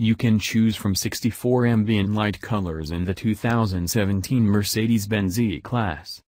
You can choose from 64 ambient light colors in the 2017 Mercedes-Benz E-Class.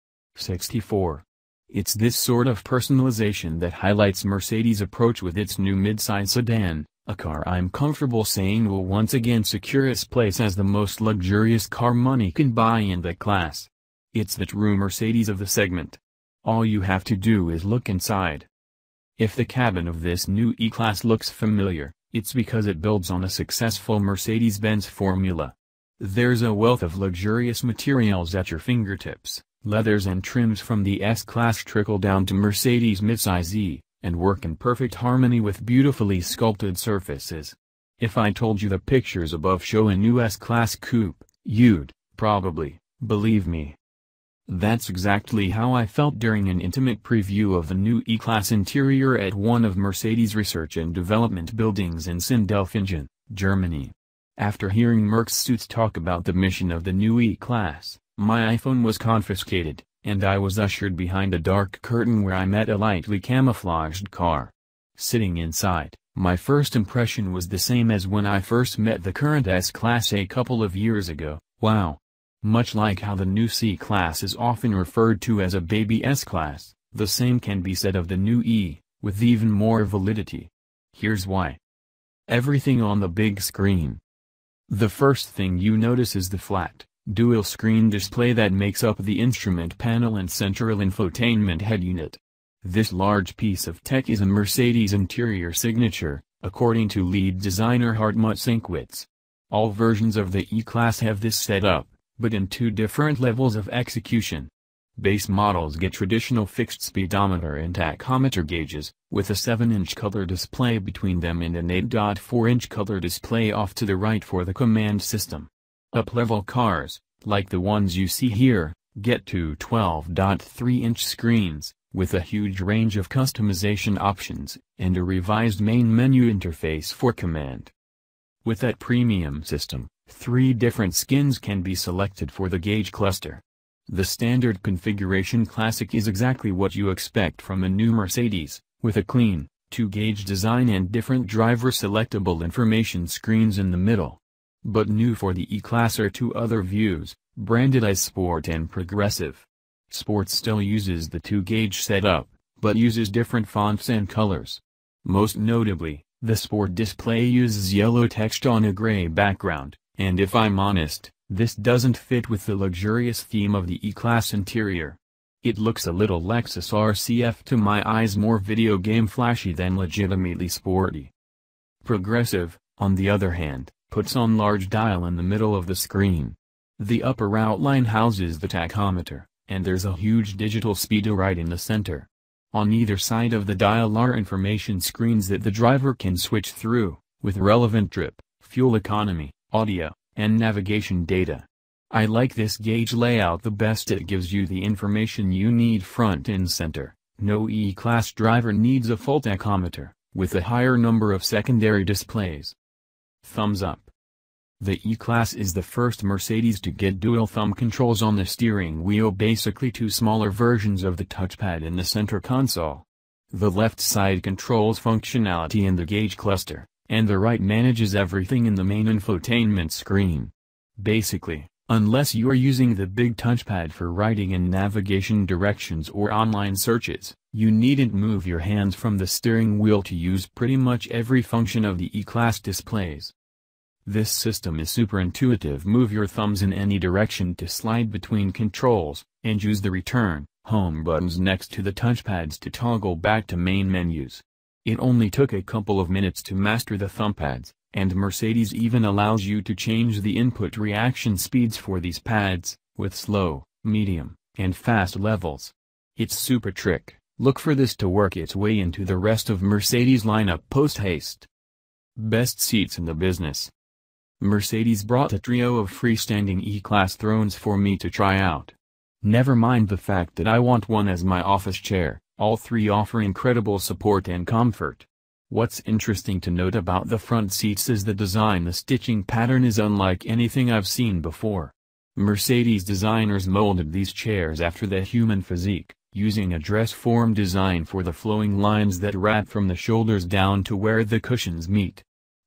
64. It's this sort of personalization that highlights Mercedes' approach with its new midsize sedan, a car I'm comfortable saying will once again secure its place as the most luxurious car money can buy in the class. It's the true Mercedes of the segment. All you have to do is look inside. If the cabin of this new E-Class looks familiar, it's because it builds on a successful Mercedes-Benz formula. There's a wealth of luxurious materials at your fingertips. Leathers and trims from the S-Class trickle down to Mercedes midsize E, and work in perfect harmony with beautifully sculpted surfaces. If I told you the pictures above show a new S-Class coupe, you'd probably believe me. That's exactly how I felt during an intimate preview of the new E-Class interior at one of Mercedes' research and development buildings in Sindelfingen, Germany. After hearing Merck's suits talk about the mission of the new E-Class, my iPhone was confiscated, and I was ushered behind a dark curtain where I met a lightly camouflaged car. Sitting inside, my first impression was the same as when I first met the current S-Class a couple of years ago. Wow! Much like how the new C-Class is often referred to as a baby S-Class, the same can be said of the new E, with even more validity. Here's why. Everything on the big screen. The first thing you notice is the flat, dual-screen display that makes up the instrument panel and central infotainment head unit. This large piece of tech is a Mercedes interior signature, according to lead designer Hartmut Sinkwitz. All versions of the E-Class have this setup, but in two different levels of execution. Base models get traditional fixed speedometer and tachometer gauges, with a 7-inch color display between them and an 8.4-inch color display off to the right for the command system. Up-level cars, like the ones you see here, get two 12.3-inch screens, with a huge range of customization options, and a revised main menu interface for command. With that premium system, 3 different skins can be selected for the gauge cluster. The standard configuration Classic is exactly what you expect from a new Mercedes, with a clean, 2-gauge design and different driver-selectable information screens in the middle. But new for the E-Class are 2 other views, branded as Sport and Progressive. Sport still uses the 2-gauge setup, but uses different fonts and colors. Most notably, the Sport display uses yellow text on a gray background. And if I'm honest, this doesn't fit with the luxurious theme of the E-Class interior. It looks a little Lexus RCF to my eyes, more video game flashy than legitimately sporty. Progressive, on the other hand, puts on large dial in the middle of the screen. The upper outline houses the tachometer, and there's a huge digital speedo right in the center. On either side of the dial are information screens that the driver can switch through, with relevant trip, fuel economy, audio, and navigation data. I like this gauge layout the best. It gives you the information you need front and center. No E-Class driver needs a full tachometer, with a higher number of secondary displays. Thumbs up. The E-Class is the first Mercedes to get dual thumb controls on the steering wheel, basically 2 smaller versions of the touchpad in the center console. The left side controls functionality in the gauge cluster, and the right manages everything in the main infotainment screen. Basically, unless you are using the big touchpad for writing and navigation directions or online searches, you needn't move your hands from the steering wheel to use pretty much every function of the E-Class displays. This system is super intuitive. Move your thumbs in any direction to slide between controls, and use the return, home buttons next to the touchpads to toggle back to main menus. It only took a couple of minutes to master the thumbpads, and Mercedes even allows you to change the input reaction speeds for these pads, with slow, medium, and fast levels. It's super trick. Look for this to work its way into the rest of Mercedes lineup post-haste. Best seats in the business. Mercedes brought a trio of freestanding E-Class thrones for me to try out. Never mind the fact that I want one as my office chair. All 3 offer incredible support and comfort. What's interesting to note about the front seats is the design. The stitching pattern is unlike anything I've seen before. Mercedes designers molded these chairs after the human physique, using a dress form design for the flowing lines that wrap from the shoulders down to where the cushions meet.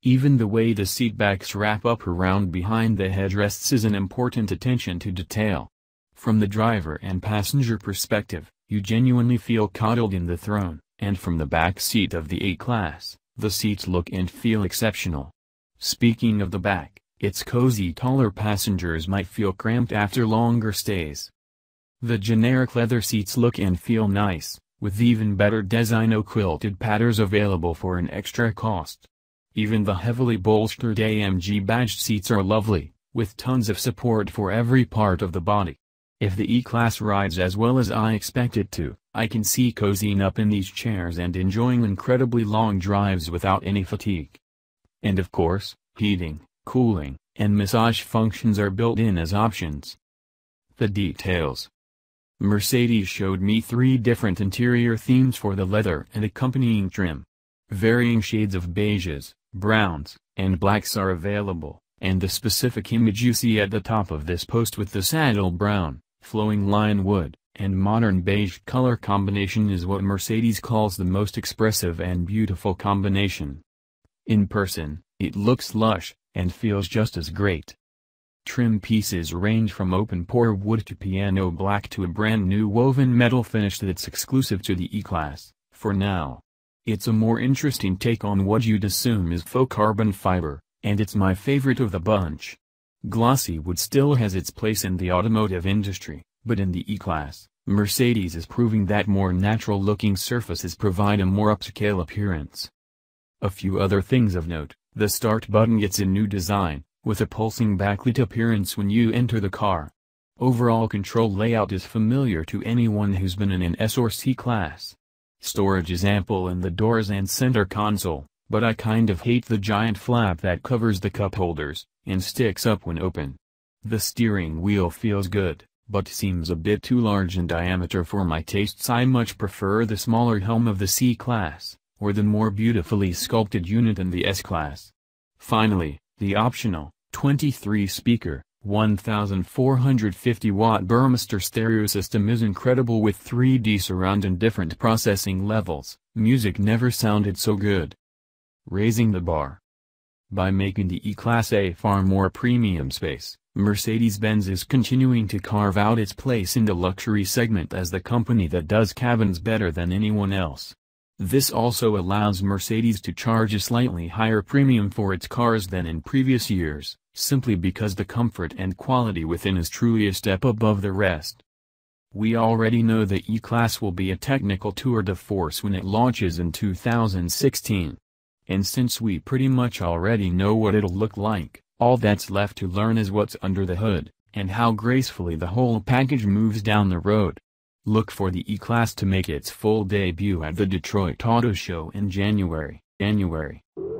Even the way the seatbacks wrap up around behind the headrests is an important attention to detail. From the driver and passenger perspective, you genuinely feel coddled in the throne, and from the back seat of the A-Class, the seats look and feel exceptional. Speaking of the back, it's cozy. Taller passengers might feel cramped after longer stays. The generic leather seats look and feel nice, with even better design quilted patterns available for an extra cost. Even the heavily bolstered AMG badged seats are lovely, with tons of support for every part of the body. If the E-Class rides as well as I expect it to, I can see cozying up in these chairs and enjoying incredibly long drives without any fatigue. And of course, heating, cooling, and massage functions are built in as options. The details. Mercedes showed me 3 different interior themes for the leather and accompanying trim. Varying shades of beiges, browns, and blacks are available, and the specific image you see at the top of this post with the saddle brown, flowing lion wood, and modern beige color combination is what Mercedes calls the most expressive and beautiful combination. In person, it looks lush, and feels just as great. Trim pieces range from open-pore wood to piano black to a brand new woven metal finish that's exclusive to the E-Class, for now. It's a more interesting take on what you'd assume is faux carbon fiber, and it's my favorite of the bunch. Glossy wood still has its place in the automotive industry, but in the E-Class, Mercedes is proving that more natural-looking surfaces provide a more upscale appearance. A few other things of note: the start button gets a new design, with a pulsing backlit appearance when you enter the car. Overall control layout is familiar to anyone who's been in an S or C class. Storage is ample in the doors and center console, but I kind of hate the giant flap that covers the cup holders, and sticks up when open. The steering wheel feels good, but seems a bit too large in diameter for my tastes. I much prefer the smaller helm of the C-Class, or the more beautifully sculpted unit in the S-Class. Finally, the optional, 23-speaker, 1450-watt Burmester stereo system is incredible with 3D surround and different processing levels. Music never sounded so good. Raising the bar. By making the E-Class a far more premium space, Mercedes-Benz is continuing to carve out its place in the luxury segment as the company that does cabins better than anyone else. This also allows Mercedes to charge a slightly higher premium for its cars than in previous years, simply because the comfort and quality within is truly a step above the rest. We already know the E-Class will be a technical tour de force when it launches in 2016. And since we pretty much already know what it'll look like, all that's left to learn is what's under the hood, and how gracefully the whole package moves down the road. Look for the E-Class to make its full debut at the Detroit Auto Show in January.